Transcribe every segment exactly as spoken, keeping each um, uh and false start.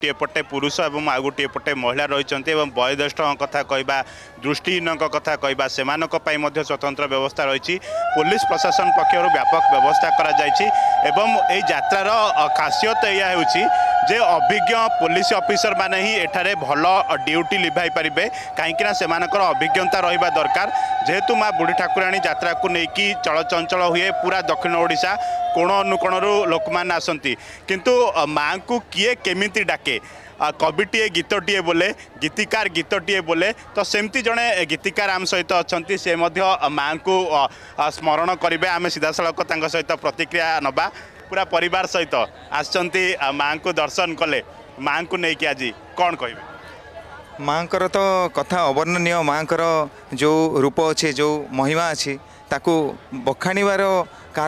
गोटे पटे पुरुष और आ गोटे पटे महिला रही वयोज्येष्ठ कथा कहवा दृष्टिहीन कथा कहवा से स्वतंत्र व्यवस्था रही पुलिस प्रशासन पक्षर व्यापक व्यवस्था करा यात्रार खासियत यह होची जे अभिज्ञ पुलिस ऑफिसर माने ही एठारे भल ड्यूटी लिभाई पारे कहीं से अभिज्ञता रहा दरकार जेहेतु माँ बुढ़ी ठाकुराणी यात्रा को लेकिन चलचंचल हुए पूरा दक्षिण ओडिशा कोण अनुकोण लोक मैंने आसती किंतु माँ को किए केमिति डाके कविटे गीतटे बोले गीतिकार गीतटे बोले तो सेमती जड़े गीतिकार आम सहित अच्छा से माँ को स्मरण करेंगे आम सीधा सड़क सहित प्रतिक्रिया नवा पूरा परिवार सहित आसचंती माँ को दर्शन कले माँ को लेकिन आज कौन कह माँ तो कथा अवर्णनीय माँ जो रूप अच्छे जो महिमा अच्छी ताकू बखाणीबार कार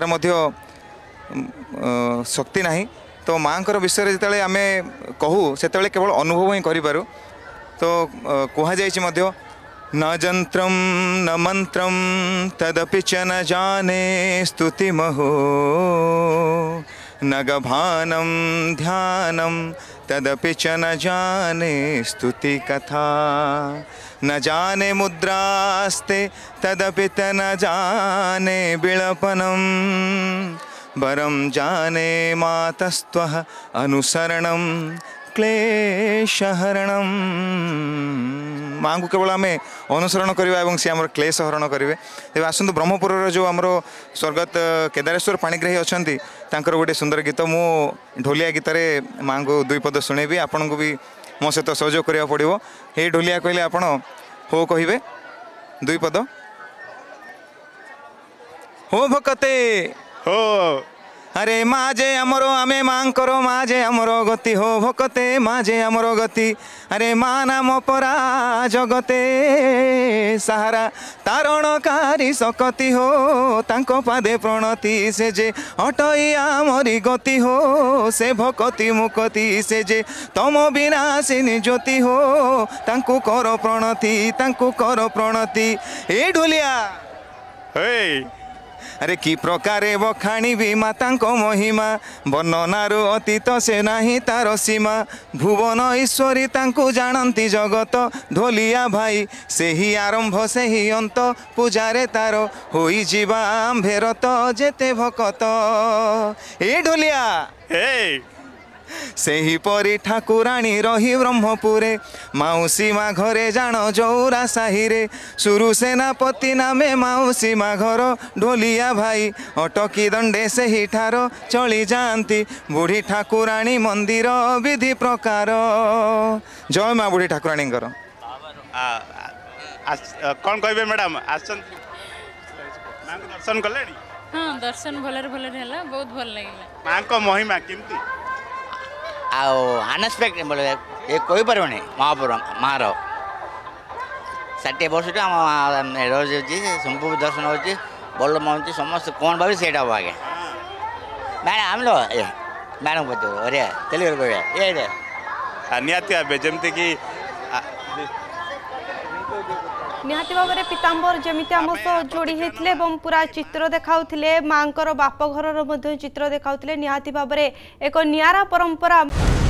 शक्ति नहीं तो माँ विषय जिते आम कहू से केवल अनुभव ही करूँ तो कहुई न जंत्रम न मंत्रम तदपि च न जाने स्तुति महो न गभानम ध्यानम तदपि च न जाने स्तुति कथा न जाने मुद्रास्ते तदपि त न जाने बिलपनम वरम जाने मातस्त्वः अनुसरणम क्लेशहरणम माँ को केवल आम अनुसरण करवा और सी आम क्लेश हरण करेंगे तेज आसतु ब्रह्मपुर जो आमर स्वर्गत केदारेश्वर पाणिग्राही अच्छा गोटे सुंदर गीत मु ढोलिया गीत माँ को दुई पद शुणेबी आपण को भी मो सहित सहयोग करा पड़ो ये ढोलिया कहले आपण हो कहे दुई पद हो भकते हो अरे माजे आमरो आमे माँ करो माजे आमरो गति हो भकते माजे आमरो गति अरे माँ नाम परा जगते सहारा तारणकारी सकती हो तांको पादे प्रणति से जे अटई आमरी गति हो से भकति मुकति से जे तम विनाशिनी ज्योति हो तांको कर प्रणति तांको कर प्रणति ए ढोलिया हे अरे कि प्रकारे बखाणी भी माता महिमा वर्णनारू अतीत से नाही तार सीमा भुवन ईश्वरी तांकु जानती जगत ढोलिया भाई से ही आरंभ से ही अंत पूजारे तार होई जीवा आंभेरत जेते भकत ए ढोलिया हे से ही परी ठाकुराणी रही ब्रह्मपुरे माउसी माँ घरे जान जौरा साही रे सुरु सेनापति नामे माउसी माँ घर ढोलिया भाई अटकी दंडे से ही ठार चली जाती बुढ़ी ठाकुराणी मंदिर विधि प्रकार जय माँ बुढ़ी ठाकुराणी कौन कहे मैडम आसन दर्शन कले हाँ दर्शन भलरे भलरे हला बहुत भल लगिला माँ को महिमा केमती अनएक्सपेक्टेड बोले ये कोई पारे महापुर मार षाठी वर्ष रोज संपूर्ण दर्शन होती बल मन समस्त कौन भावी से आगे मैडम आम लो मैडम पचार अरे तेलुगु कह ये निहाती जमती कि निहाती भाव में पीताम्बर जमी आम सह जोड़ी होते पूरा चित्र देखाऊले माँ बाप घर चित्र देखाऊले निहाती भाव में एक नियारा परंपरा।